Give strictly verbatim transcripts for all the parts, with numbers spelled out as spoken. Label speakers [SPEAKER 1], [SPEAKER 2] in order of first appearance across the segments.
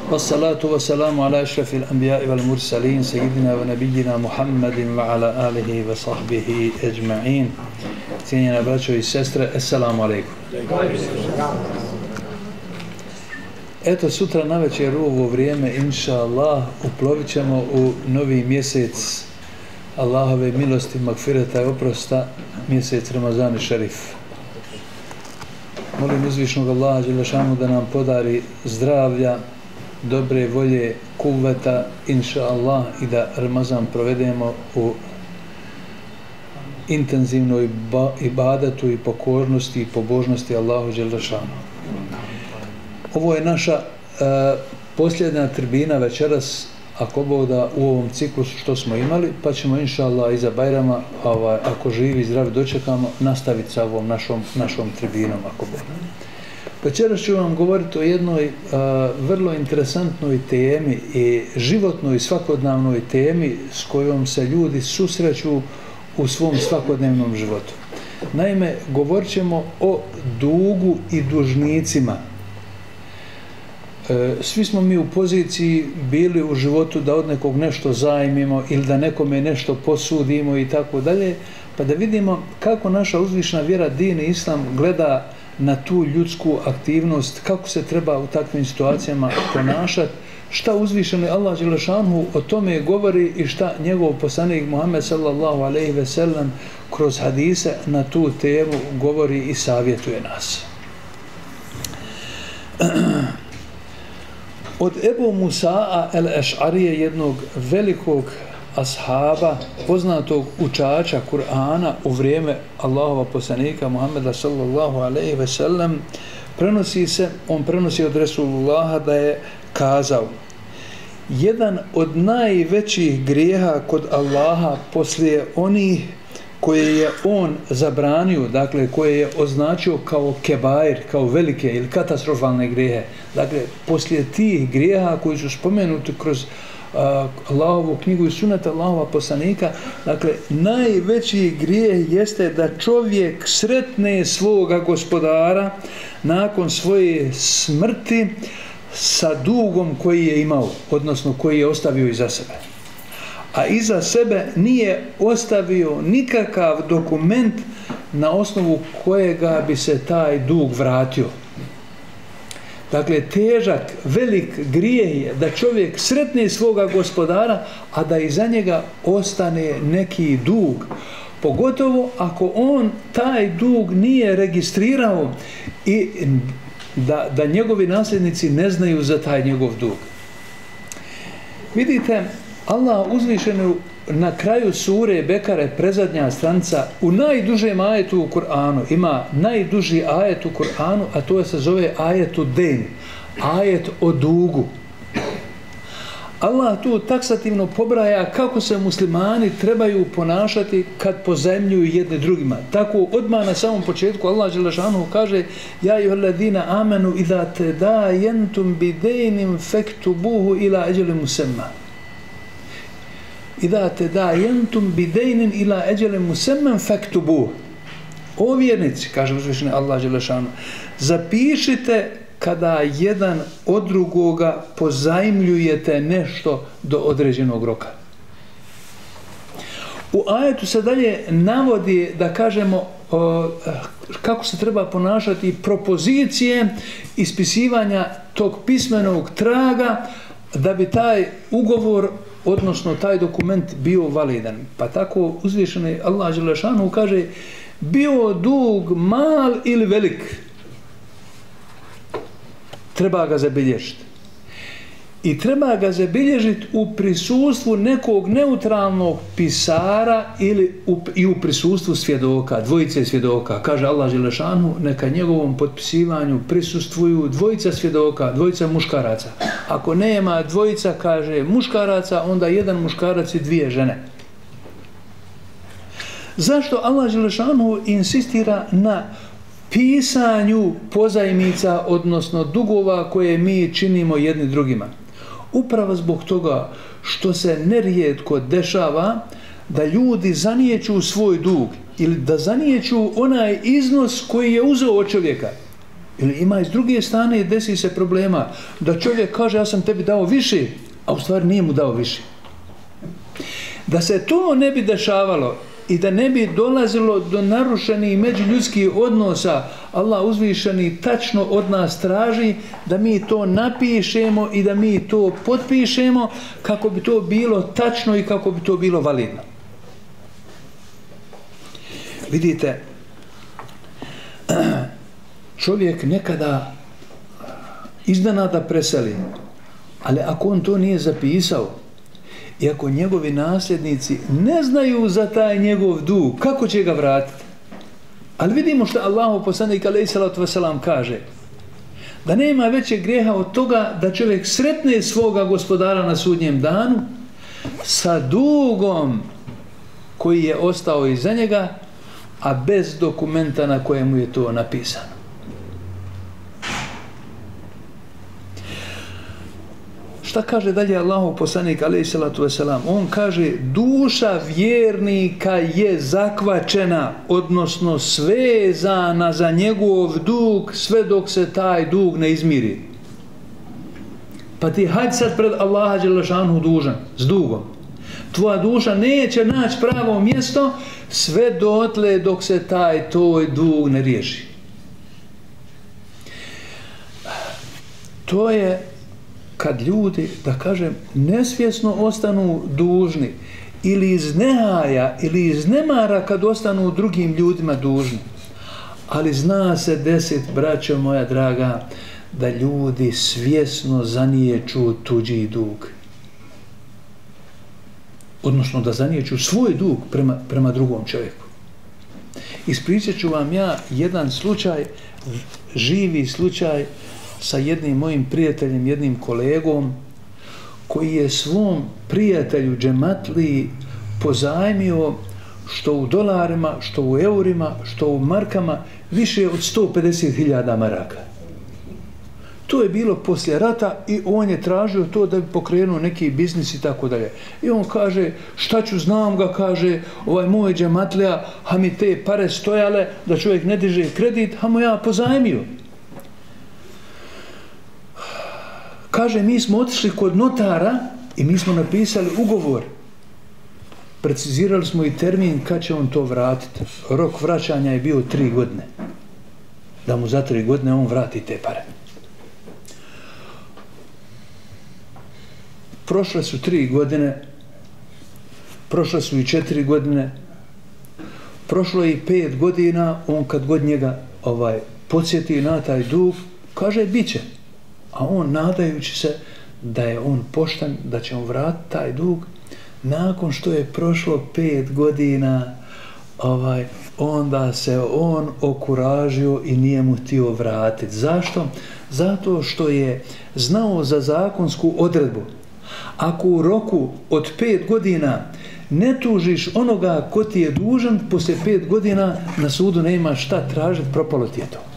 [SPEAKER 1] Wassalatu wassalamu ala ašrafil anbiya'i wal mursalin sejidina wa nabijina Muhammedin wa ala alihi wa sahbihi ejma'in. Cijenjena braćo i sestre, assalamu alaikum. Eto, sutra navečer u ovo vrijeme, inša Allah, uplovit ćemo u novi mjesec Allahove milosti, magfireta i oprosta, mjesec Ramazan šerif. Molim uzvišnog Allaha dželešanu da nam podari zdravlja, dobre volje, kuvveta, inša Allah, i da Ramazan provedemo u intenzivnoj ibadatu i pokornosti i pobožnosti Allahu dželešanu. Ovo je naša uh, posljednja tribina večeras, ako Bog da, u ovom ciklusu što smo imali, pa ćemo inša Allah iza Bajrama, ovaj, ako živi i zdravi dočekamo, nastaviti sa ovom našom, našom tribinom, ako Bog da. Večeras ću vam govoriti o jednoj uh, vrlo interesantnoj temi i životnoj svakodnevnoj temi s kojom se ljudi susreću u svom svakodnevnom životu. Naime, govorit ćemo o dugu i dužnicima. E, svi smo mi u poziciji bili u životu da od nekog nešto zajmimo ili da nekome nešto posudimo i tako dalje, pa da vidimo kako naša uzvišna vjera, din i islam gleda na tu ljudsku aktivnost, kako se treba u takvim situacijama ponašati, šta uzvišeni Allah dželešanu o tome govori i šta njegov poslanik Muhammed sallallahu alejhi ve sellem kroz hadise na tu temu govori i savjetuje nas. Od Ebu Musa'a el-Eš'arije, jednog velikog ashaba, poznatog učača Kur'ana u vrijeme Allahova poslanika Muhammeda sallallahu alejhi ve sellem, prenosi se, on prenosi od Resulullaha da je kazao: jedan od najvećih grijeha kod Allaha poslije onih koje je on zabranio, dakle koje je označio kao kebair, kao velike ili katastrofalne grijehe, dakle poslije tih grijeha koji su spomenuti kroz uh, Allahovu knjigu i sunnet Allahova poslanika, dakle najveći grijeh jeste da čovjek sretne svoga gospodara nakon svoje smrti sa dugom koji je imao, odnosno koji je ostavio iza sebe. A iza sebe nije ostavio nikakav dokument na osnovu kojega bi se taj dug vratio. Dakle, težak, velik grijeh je da čovjek sretne svoga gospodara, a da iza njega ostane neki dug. Pogotovo ako on taj dug nije registrirao i da, da njegovi nasljednici ne znaju za taj njegov dug. Vidite, Allah uzvišenu na kraju sure Bekare, predzadnja stranica, u najdužem ajetu u Kur'anu, ima najduži ajet u Kur'anu, a to se zove ajetu den, ajet o dugu. Allah tu taksativno pobraja kako se muslimani trebaju ponašati kad pozajmljuju jedni drugima. Tako odmah na samom početku Allah dželešanu kaže: ja ejuhalladina amanu idha tadayantum bidaynin faktubuhu ila ajalin musamma. Idha tadayantum bidaynin ila ajalin musamman faktubuhu. O vjernici, kaže uzvišeni Allah dželešanu, zapišite kada jedan od drugoga pozajmljujete nešto do određenog roka. U ajetu se dalje navodi, da kažemo, o, kako se treba ponašati, propozicije ispisivanja tog pismenog traga da bi taj ugovor, odnosno taj dokument bio validan. Pa tako uzvišeni Allah dželešanu kaže: bio dug mal ili velik, treba ga zabilježiti. I treba ga zabilježiti u prisustvu nekog neutralnog pisara ili u, i u prisustvu svjedoka, dvojice svjedoka. Kaže Allah dželešanu, neka njegovom potpisivanju prisustvuju dvojica svjedoka, dvojica muškaraca. Ako nema dvojica, kaže, muškaraca, onda jedan muškarac i dvije žene. Zašto Allah dželešanu insistira na pisanju pozajmica, odnosno dugova koje mi činimo jedni drugima? Upravo zbog toga što se nerijetko dešava da ljudi zanijeću svoj dug ili da zanijeću onaj iznos koji je uzeo od čovjeka. Ili ima i s druge strane desi se problema da čovjek kaže ja sam tebi dao više, a u stvari nije mu dao više. Da se to ne bi dešavalo i da ne bi dolazilo do narušenih međuljudskih odnosa, Allah uzvišeni tačno od nas traži da mi to napišemo i da mi to potpišemo kako bi to bilo tačno i kako bi to bilo validno. Vidite, čovjek nekada iznenada preseli, ali ako on to nije zapisao i ako njegovi nasljednici ne znaju za taj njegov dug, kako će ga vratiti? Ali vidimo što Allahu poslanik alejhi salatu vesselam kaže, da nema većeg grijeha od toga da čovjek sretne svoga gospodara na sudnjem danu sa dugom koji je ostao iza njega, a bez dokumenta na kojemu je to napisano. Šta kaže dalje Allahu poslanik alejhi salatu vesselam? On kaže, duša vjernika je zakvačena, odnosno svezana za njegov dug sve dok se taj dug ne izmiri. Pa ti hajde sad pred Allaha dželešanu dužan, s dugom. Tvoja duša neće naći pravo mjesto sve dotle dok se taj tvoj dug ne riješi. To je kad ljudi, da kažem, nesvjesno ostanu dužni ili iz nehaja ili iz nemara kad ostanu drugim ljudima dužni. Ali zna se deset, braćo moja draga, da ljudi svjesno zaniječu tuđi dug. Odnosno da zaniječu svoj dug prema, prema drugom čovjeku. Ispričat ću vam ja jedan slučaj, živi slučaj sa jednim mojim prijateljem, jednim kolegom, koji je svom prijatelju džematliji pozajmio što u dolarima, što u eurima, što u markama, više od sto pedeset hiljada maraka. To je bilo poslije rata i on je tražio to da bi pokrenuo neki biznis i tako dalje. I on kaže, šta ću, znam ga, kaže, ovaj moj džematlija, ha mi te pare stojale, da čovjek ne diže kredit, ha mu ja pozajmio. Kaže, mi smo otišli kod notara i mi smo napisali ugovor. Precizirali smo i termin kad će on to vratiti. Rok vraćanja je bio tri godine. Da mu za tri godine on vrati te pare. Prošle su tri godine, prošle su i četiri godine, prošlo je i pet godina, on kad god njega ovaj, podsjeti na taj dug, kaže, bit će. A on, nadajući se da je on pošten, da će on vratiti taj dug, nakon što je prošlo pet godina, ovaj, onda se on okuražio i nije mu htio vratiti. Zašto? Zato što je znao za zakonsku odredbu. Ako u roku od pet godina ne tužiš onoga ko ti je dužan, poslije pet godina na sudu nema šta tražiti, propalo ti je to.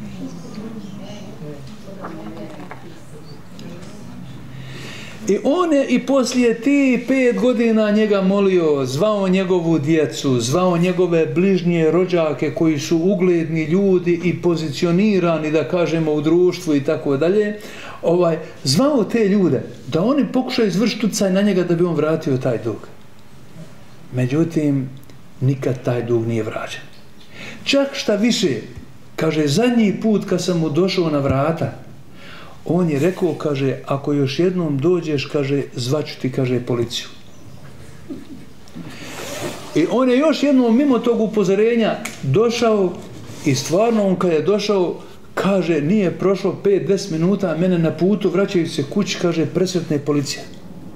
[SPEAKER 1] I on je i poslije ti pet godina njega molio, zvao njegovu djecu, zvao njegove bližnje rođake koji su ugledni ljudi i pozicionirani, da kažemo, u društvu i tako dalje, ovaj, zvao te ljude da oni pokušaju izvršiti utjecaj na njega da bi on vratio taj dug. Međutim, nikad taj dug nije vraćen. Čak šta više, kaže, zadnji put kad sam mu došao na vrata, on je rekao, kaže, ako još jednom dođeš, kaže, zvaću ti, kaže, policiju. I on je još jednom mimo tog upozorenja došao i stvarno on kad je došao, kaže, nije prošlo pet do deset minuta, mene na putu vraćaju se kući, kaže, presretne policija.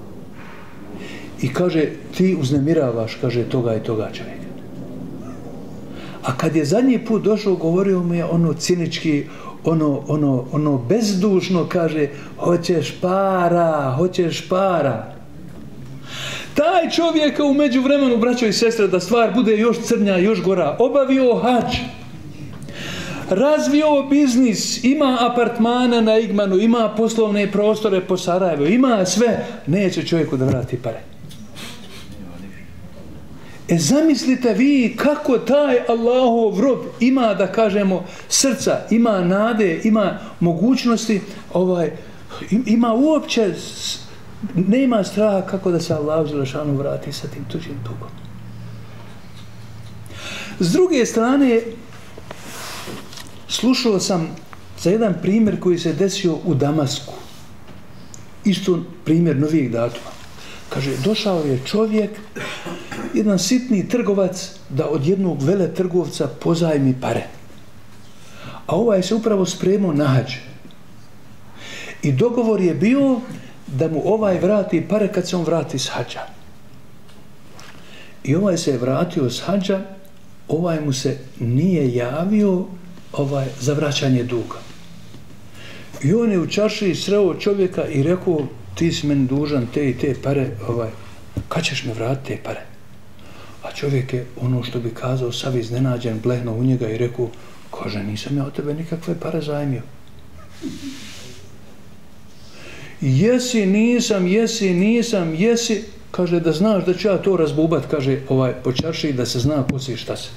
[SPEAKER 1] I kaže, ti uznemiravaš, kaže, toga i toga čovjeka. A kad je zadnji put došao, govorio mu je ono cinički, ono, ono, ono bezdušno, kaže, hoćeš para, hoćeš para. Taj čovjek u međuvremenu, braćo i sestre, da stvar bude još crnja, još gora, obavio hadž, razvio biznis, ima apartmana na Igmanu, ima poslovne prostore po Sarajevu, ima sve, neće čovjeku da vrati pare. E zamislite vi kako taj Allahov rob ima, da kažemo, srca, ima nade, ima mogućnosti, ovaj, ima uopće, nema straha kako da se Allah Đelešanu vrati sa tim tuđim dugom. S druge strane, slušao sam za jedan primjer koji se desio u Damasku. Isto primjer novijeg datuma. Kaže, došao je čovjek, jedan sitni trgovac, da od jednog veletrgovca pozajmi pare. A ovaj se upravo spremao na hadž. I dogovor je bio da mu ovaj vrati pare kad se on vrati s hadža. I ovaj se je vratio s hadža, ovaj mu se nije javio ovaj, za vraćanje duga. I on je u čaršiji sreo čovjeka i rekao, ti si meni dužan te i te pare, ovaj, kad ćeš me vratiti te pare? A čovjek je, ono što bi kazao, sav iznenađen, blehno u njega i rekao, kaže, nisam ja od tebe nikakve pare zajmio. Jesi, nisam, jesi, nisam, jesi, kaže, da znaš da ću ja to razbubat, kaže, ovaj, po čaršiji, da se zna ko si i šta se.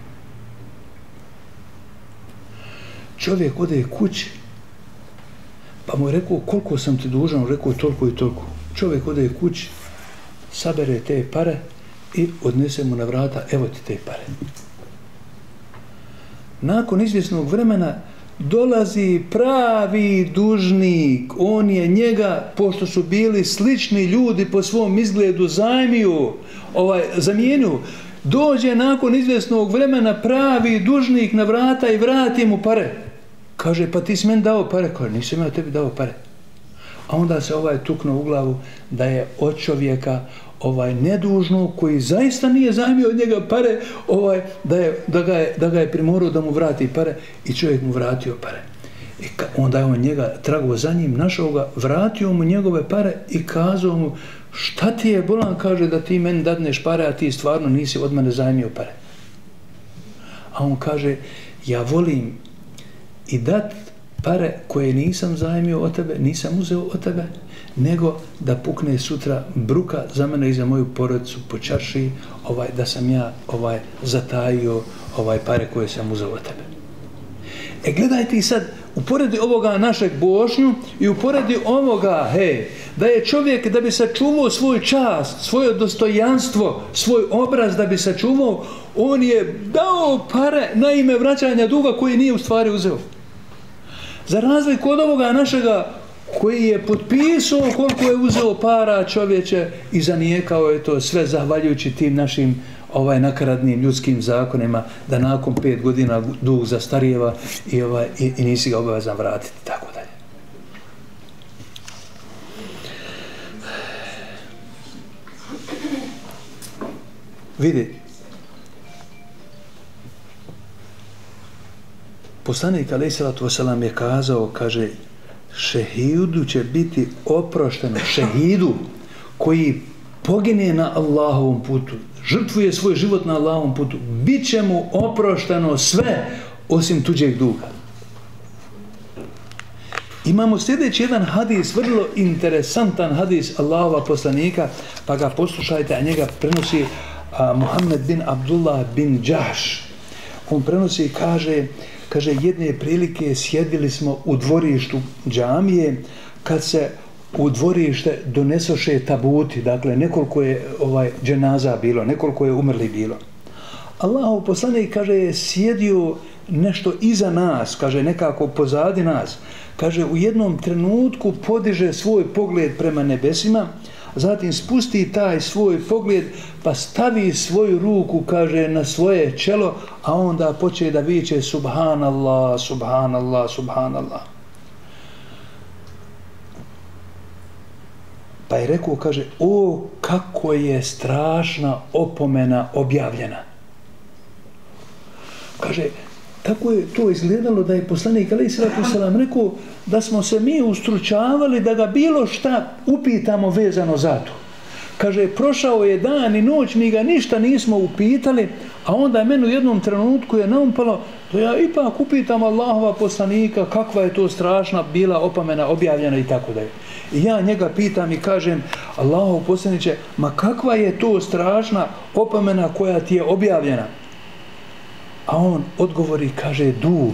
[SPEAKER 1] Čovjek ode kući, pa mu je rekao, koliko sam ti dužan, rekao, toliko i toliko. Čovjek ode kući, sabere te pare i odnese mu na vrata, evo ti te pare. Nakon izvjesnog vremena dolazi pravi dužnik, on je njega, pošto su bili slični ljudi po svom izgledu, zajmio, ovaj, zamijenio, dođe nakon izvjesnog vremena pravi dužnik na vrata i vrati mu pare. Kaže, pa ti si meni dao pare? Kaže, nisam ja tebi dao pare. A onda se ovaj tuknuo u glavu da je od čovjeka ovaj nedužnog, koji zaista nije zajmio od njega pare, ovaj, da, je, da, ga je, da ga je primorao da mu vrati pare i čovjek mu vratio pare. I ka, onda je on njega tragao za njim, našao ga, vratio mu njegove pare i kazao mu, šta ti je bolan, kaže, da ti meni dadneš pare, a ti stvarno nisi od mene zajmio pare. A on kaže, ja volim i dat pare koje nisam zajmio od tebe, nisam uzeo od tebe, nego da pukne sutra bruka za mene i za moju porodicu po čaršiji, ovaj, da sam ja ovaj, zatajio ovaj, pare koje sam uzeo od tebe. E gledajte i sad, uporedi ovoga našeg Bošnju i uporedi ovoga, hej, da je čovjek da bi sačuvao svoj čast, svoje dostojanstvo, svoj obraz da bi sačuvao, on je dao pare na ime vraćanja duga koji nije u stvari uzeo. Za razliku od ovoga našega koji je potpisao koliko je uzeo para čovječe i zanijekao je to sve zahvaljujući tim našim ovaj nakaradnim ljudskim zakonima, da nakon pet godina dug zastarijeva i, ovaj, i, i nisi ga obavezan vratiti, tako dalje. Vidi, poslanik alejhi selatu vesselam je kazao, kaže, šehidu će biti oprošteno, šehidu koji pogine na Allahovom putu, žrtvuje svoj život na Allahovom putu, bit će mu oprošteno sve osim tuđeg duga. Imamo sljedeći jedan hadis, vrlo interesantan hadis Allahova poslanika, pa ga poslušajte, a njega prenosi a, Muhammed bin Abdullah bin Džahš. On prenosi i kaže, kaže, jedne prilike sjedili smo u dvorištu džamije, kad se u dvorište donesoše tabuti, dakle nekoliko je ovaj dženaza bilo, nekoliko je umrli bilo. Allahov poslanik, kaže, je sjedio nešto iza nas, kaže, nekako pozadi nas, kaže, u jednom trenutku podiže svoj pogled prema nebesima, zatim spusti taj svoj pogled pa stavi svoju ruku, kaže, na svoje čelo, a onda počne da viče subhanallah, subhanallah, subhanallah. Pa je rekao, kaže, o, kako je strašna opomena objavljena. Kaže, tako je to izgledalo da je poslanik alejhi selatu vesselam rekao da smo se mi ustručavali da ga bilo šta upitamo vezano za to. Kaže, prošao je dan i noć, mi ga ništa nismo upitali, a onda meni u jednom trenutku je naumpalo da ja ipak upitam Allahova poslanika kakva je to strašna bila opomena objavljena i tako dalje. I ja njega pitam i kažem, Allahov poslaniče, ma kakva je to strašna opomena koja ti je objavljena? A on odgovori i kaže, dug.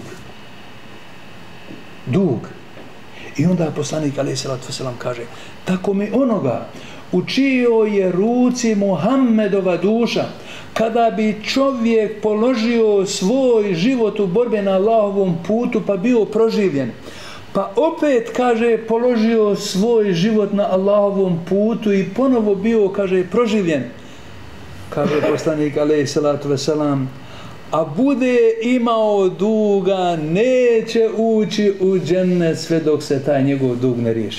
[SPEAKER 1] Dug. I onda poslanik alejhi selatu vesselam kaže, tako mi onoga u čijoj je ruci Muhammedova duša, kada bi čovjek položio svoj život u borbi na Allahovom putu pa bio proživljen, pa opet, kaže, položio svoj život na Allahovom putu i ponovo bio, kaže, proživljen, kaže poslanik alejhi selatu vesselam, a bude imao duga, neće ući u džennet sve dok se taj njegov dug ne riješi.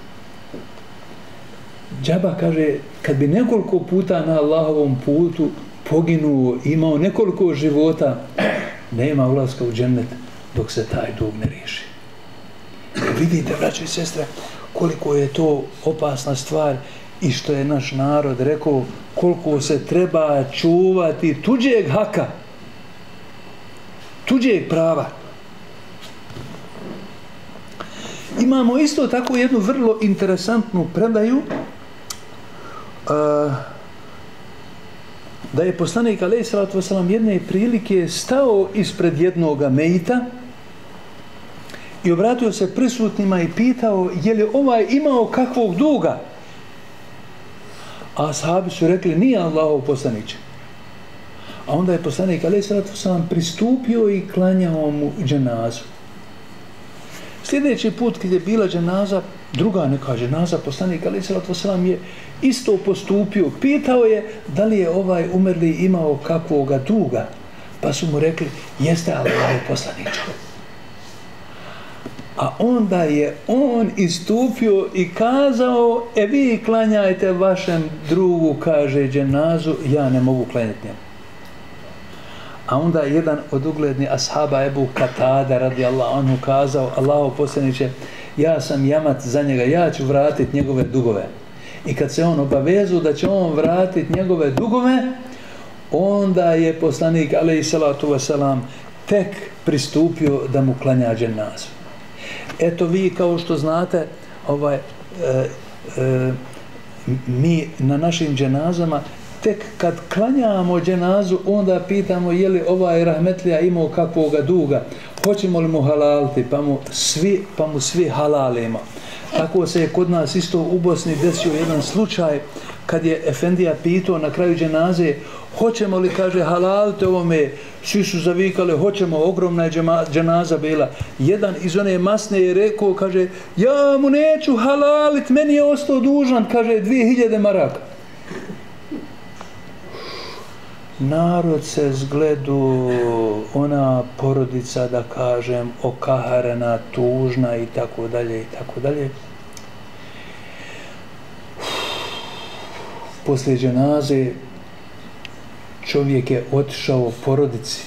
[SPEAKER 1] Džaba, kaže, kad bi nekoliko puta na Allahovom putu poginuo, imao nekoliko života, nema ulaska u džennet dok se taj dug ne riješi. Vidite, braćo i sestre, koliko je to opasna stvar i što je naš narod rekao, koliko se treba čuvati tuđeg haka, tuđeg prava. Imamo isto tako jednu vrlo interesantnu predaju, uh, da je poslanik alejhi selatu vesselam jedne prilike stao ispred jednoga mejita i obratio se prisutnima i pitao je li ovaj imao kakvog duga. A ashabi su rekli, nije Allahov poslaniče. A onda je poslanik alejhi selatu vesselam pristupio i klanjao mu dženazu. Sljedeći put kad je bila dženaza, druga neka dženaza, poslanik alejhi selatu vesselam je isto postupio. Pitao je da li je ovaj umrli imao kakvoga duga. Pa su mu rekli, jeste Allahov poslaniče. A onda je on istupio i kazao, e vi klanjajte vašem drugu, kaže, dženazu, ja ne mogu klanjati njemu. A onda je jedan od uglednih ashaba Ebu Katada radijallahu anhu kazao, Allahov poslaniče, ja sam jamac za njega, ja ću vratiti njegove dugove. I kad se on obavezao da će on vratiti njegove dugove, onda je poslanik alejhi selatu vesselam tek pristupio da mu klanja dženazu. Eto vi, kao što znate, ovaj, e, e, mi na našim dženazama tek kad klanjamo dženazu, onda pitamo je li ovaj rahmetlija imao kakvoga duga, hoćemo li mu halaliti, pa mu svi, pa mu svi halalimo. Tako se je kod nas isto u Bosni desio jedan slučaj kad je efendija pitao na kraju dženaze, hoćemo li, kaže, halalite ovome, svi su zavikali, hoćemo, ogromna je dženaza bila. Jedan iz one masne je rekao, kaže, ja mu neću halalit, meni je ostao dužan, kaže, dvije hiljade maraka. Narod se zgledu, ona porodica, da kažem, okaharena, tužna i tako dalje i tako dalje. Poslije dženaze čovjek je otišao porodici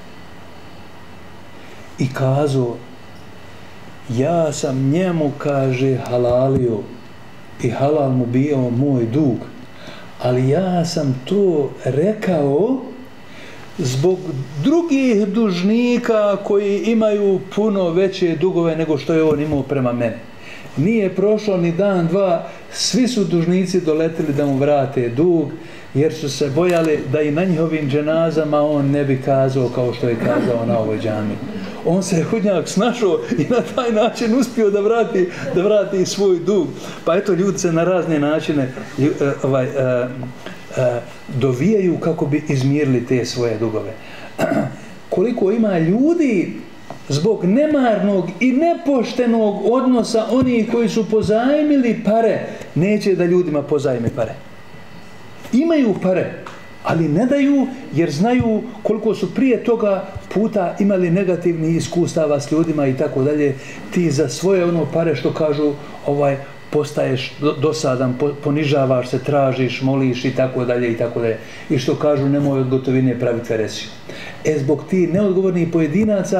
[SPEAKER 1] i kazao, ja sam njemu, kaže, halalio i halal mu bio moj dug, ali ja sam to rekao zbog drugih dužnika koji imaju puno veće dugove nego što je on imao prema meni. Nije prošlo ni dan, dva, svi su dužnici doletili da mu vrate dug, jer su se bojali da i na njihovim dženazama on ne bi kazao kao što je kazao na ovoj džami. On se je hudnjak snašao i na taj način uspio da vrati, da vrati svoj dug. Pa eto, ljudi se na razne načine ovaj, uh, uh, dovijaju kako bi izmirili te svoje dugove. Koliko ima ljudi zbog nemarnog i nepoštenog odnosa onih koji su pozajmili pare, neće da ljudima pozajme pare. Imaju pare, ali ne daju jer znaju koliko su prije toga puta imali negativnih iskustava s ljudima i tako dalje. Ti za svoje ono pare, što kažu, ovaj, postaješ dosadan, ponižavaš se, tražiš, moliš i tako dalje i tako dalje. I što kažu, nemoj od gotovine praviti veresiju. E, zbog ti neodgovornih pojedinaca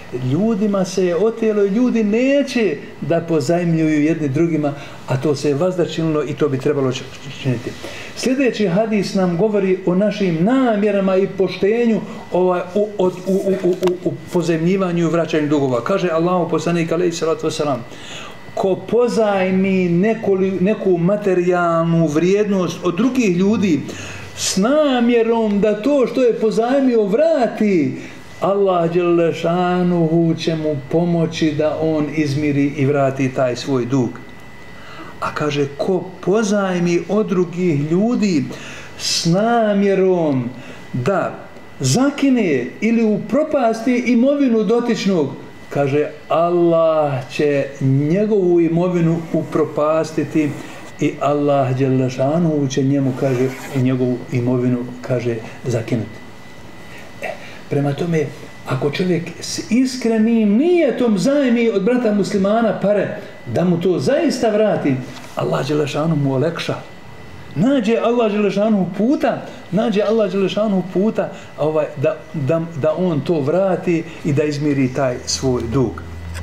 [SPEAKER 1] ljudima se je otelo i ljudi neće da pozajmljuju jedni drugima, a to se je vazda činilo i to bi trebalo činiti. Sljedeći hadis nam govori o našim namjerama i poštenju ovaj, u, u, u, u, u, u pozajmljivanju i vraćanju dugova. Kaže Allahu poslanik alejhi salatu vesselam: ko pozajmi neku, neku materijalnu vrijednost od drugih ljudi s namjerom da to što je pozajmio vrati, Allah dželle šanuhu će mu pomoći da on izmiri i vrati taj svoj dug. A kaže, ko pozajmi od drugih ljudi s namjerom da zakine ili upropasti imovinu dotičnog, kaže, Allah će njegovu imovinu upropastiti i Allah dželle šanuhu će njemu, kaže, njegovu imovinu, kaže, zakinuti. E, prema tome, ako čovjek s iskrenim nijetom zajmi od brata muslimana pare, da mu to zaista vrati, Allah dželle šanuhu mu olekša. Nađe Allah dželle šanuhu puta, nađe Allah dželle šanuhu puta ovaj, da, da, da on to vrati i da izmiri taj svoj dug.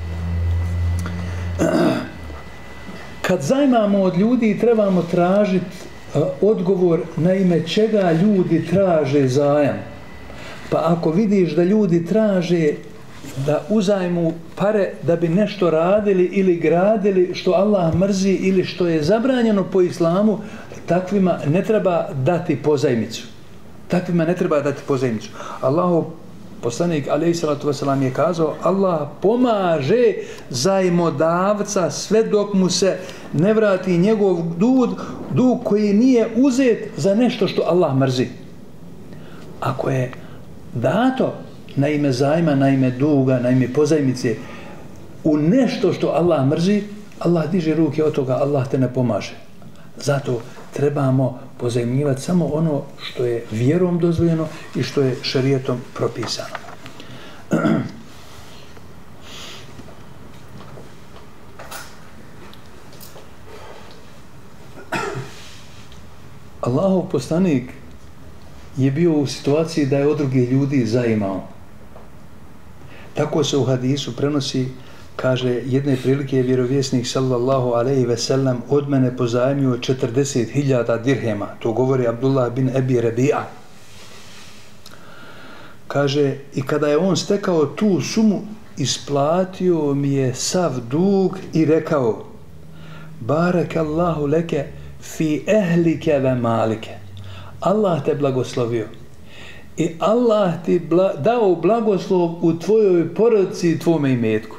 [SPEAKER 1] Kad zajmamo od ljudi, trebamo tražiti uh, odgovor na ime čega ljudi traže zajam. Pa ako vidiš da ljudi traže da uzajmu pare da bi nešto radili ili gradili što Allah mrzi ili što je zabranjeno po islamu, takvima ne treba dati pozajmicu. Takvima ne treba dati pozajmicu. Allahov poslanik alejhi salatu vesselam je kazao: Allah pomaže zajmodavca sve dok mu se ne vrati njegov dug, dug koji nije uzet za nešto što Allah mrzi. Ako je dato na ime zajma, na ime duga, na ime pozajmice u nešto što Allah mrzi, Allah diže ruke od toga, Allah te ne pomaže. Zato trebamo pozajmljivati samo ono što je vjerom dozvoljeno i što je šerijetom propisano. Allahov poslanik je bio u situaciji da je od drugih ljudi zaimao. Tako se u hadisu prenosi, kaže, jedne prilike je vjerovjesnik sallallahu alejhi ve sellem od mene pozajmio četrdeset hiljada dirhema. To govori Abdullah bin Ebi Rabi'a. Kaže, i kada je on stekao tu sumu, isplatio mi je sav dug i rekao: Barakallahu leke fi ehlike ve malike. Allah te blagoslovio i Allah ti bla, dao blagoslov u tvojoj porodici i tvome imetku.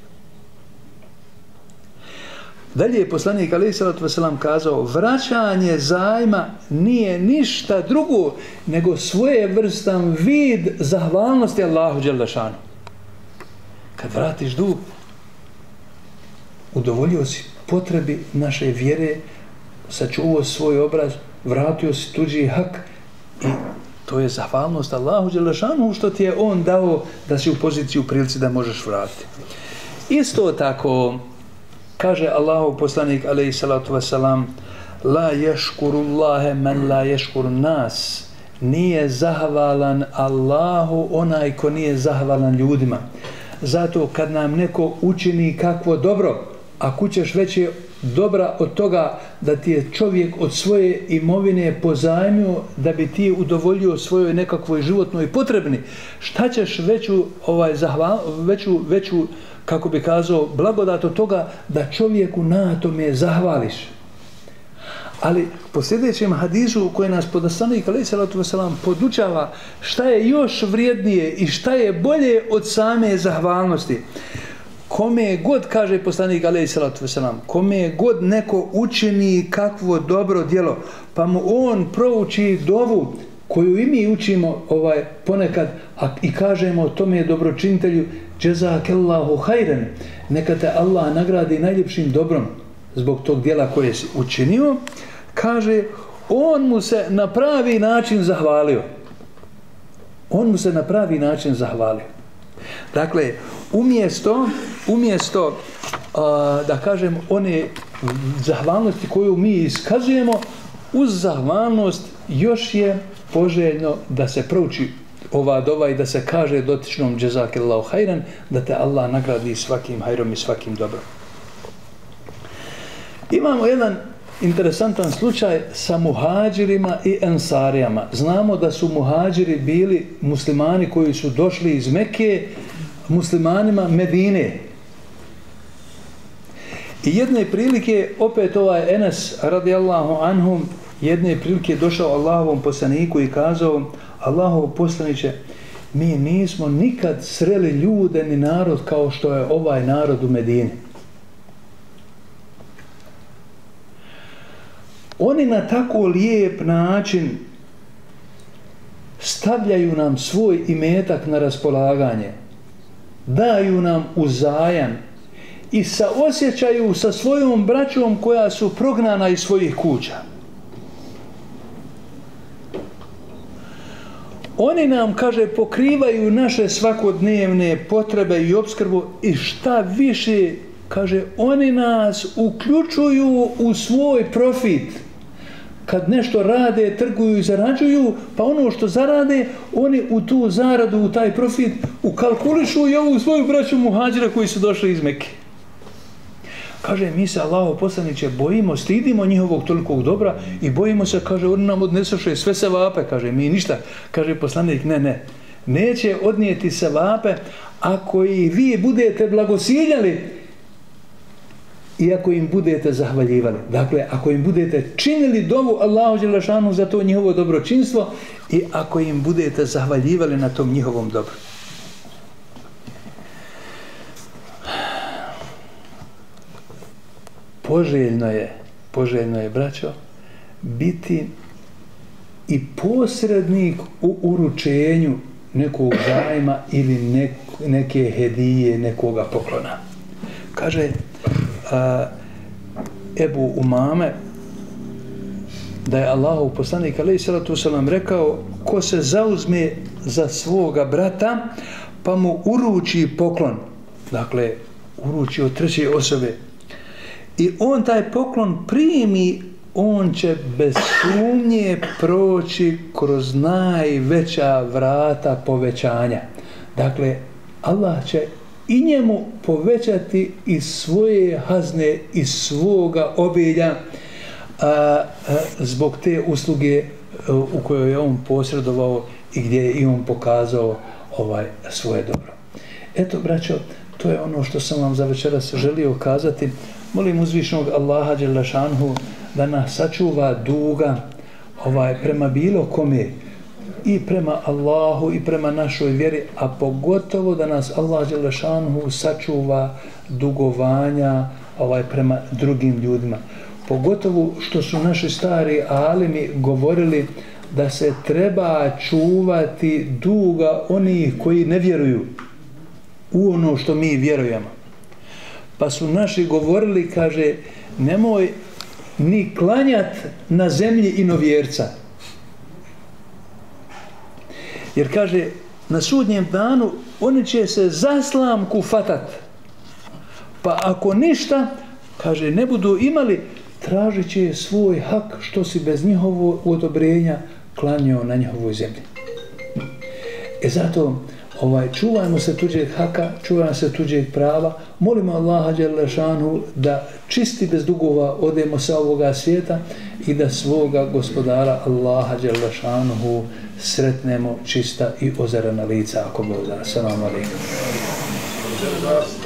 [SPEAKER 1] Dalje je poslanik alejhi salatu vesselam kazao: vraćanje zajma nije ništa drugo nego svojevrstan vid zahvalnosti Allahu dželle šanuhu. Kad vratiš dug, udovoljio si potrebi naše vjere, sačuvao svoj obraz, vratio si tuđi hak i to je zahvalnost Allahu dželle šanuhu što ti je on dao da si u poziciji, u prilici da možeš vratiti. Isto tako kaže Allahov poslanik alejhi salatu vesselam: la yashkurullaha man la yashkurun nas. Nije zahvalan Allahu onaj ko nije zahvalan ljudima. Zato kad nam neko učini kakvo dobro, ako ćeš veće dobra od toga da ti je čovjek od svoje imovine pozajmio da bi ti udovoljio svojoj nekakvoj životnoj potrebni, šta ćeš veću, ovaj, zahval, veću, veću, kako bi kazao, blagodat od toga da čovjeku na tome zahvališ. Ali po sljedećem hadisu u kojem nas poslanik alejhi salatu vesselam podučava šta je još vrijednije i šta je bolje od same zahvalnosti. Kome god, kaže poslanik alejhi salatu vesselam, kome god neko učini kakvo dobro djelo, pa mu on prouči dovu koju i mi učimo ovaj, ponekad a, i kažemo tome dobročinitelju: Jazakallahu hajran, neka te Allah nagradi najljepšim dobrom zbog tog djela koje si učinio, kaže, on mu se na pravi način zahvalio. On mu se na pravi način zahvalio. Dakle, umjesto, umjesto a, da kažem, one zahvalnosti koju mi iskazujemo, uz zahvalnost još je poželjno da se prouči ova dova i da se kaže dotičnom džezakillahu hajran, da te Allah nagradi svakim hajrom i svakim dobrom. Imamo jedan interesantan slučaj sa muhađirima i ensarijama. Znamo da su muhađiri bili muslimani koji su došli iz Mekke muslimanima Medine. I jedne prilike, opet ovaj Enes radijallahu anhum, jedne prilike došao Allahovom poslaniku i kazao: Allahov poslaniče, mi nismo nikad sreli ljude ni narod kao što je ovaj narod u Medini. Oni na tako lijep način stavljaju nam svoj imetak na raspolaganje, daju nam uzajam i saosjećaju sa svojom braćom koja su prognana iz svojih kuća. Oni nam, kaže, pokrivaju naše svakodnevne potrebe i opskrbu i šta više, kaže, oni nas uključuju u svoj profit. Kad nešto rade, trguju i zarađuju, pa ono što zarade, oni u tu zaradu, u taj profit, ukalkulišu i ovu svoju braću muhađira koji su došli iz Mekke. Kaže, mi se, Allahov poslaniče, bojimo, stidimo njihovog tolikog dobra i bojimo se, kaže, oni nam odnesoše sve sevape, kaže, mi ništa. Kaže poslanik, ne, ne, neće odnijeti sevape ako i vi budete blagosiljali i ako im budete zahvaljivali. Dakle, ako im budete činili dovu Allahu dželešanu za to njihovo dobročinstvo i ako im budete zahvaljivali na tom njihovom dobru. Poželjno je, poželjno je, braćo, biti i posrednik u uručenju nekog zajma ili nek, neke hedije, nekoga poklona. Kaže a, Ebu Umame da je Allahov poslanik alejhi salatu vesselam rekao: ko se zauzme za svoga brata pa mu uruči poklon, dakle uruči od treće osobe, i on taj poklon primi, on će bez sumnje proći kroz najveća vrata povećanja. Dakle, Allah će i njemu povećati iz svoje hazne, iz svoga obilja a, a, zbog te usluge a, u kojoj je on posredovao i gdje je i on pokazao ovaj svoje dobro. Eto, braćo, to je ono što sam vam za večeras želio kazati. Molim uzvišnog Allaha dželešanhu da nas sačuva duga ovaj, prema bilo kome, i prema Allahu i prema našoj vjeri, a pogotovo da nas Allah dželešanhu sačuva dugovanja ovaj, prema drugim ljudima. Pogotovo što su naši stari alimi govorili da se treba čuvati duga onih koji ne vjeruju u ono što mi vjerujemo. Pa su naši govorili, kaže, nemoj ni klanjat na zemlji inovjerca. Jer, kaže, na sudnjem danu oni će se za slamku fatat. Pa ako ništa, kaže, ne budu imali, tražit će svoj hak što si bez njihovog odobrenja klanjao na njihovoj zemlji. E zato, ovaj, čuvajmo se tuđeg haka, čuvajmo se tuđeg prava, molimo Allaha dželešanu da čisti bez dugova odemo sa ovoga svijeta i da svoga gospodara Allaha dželešanu sretnemo čista i ozarena lica, ako Bog da. Assalamu alaikum.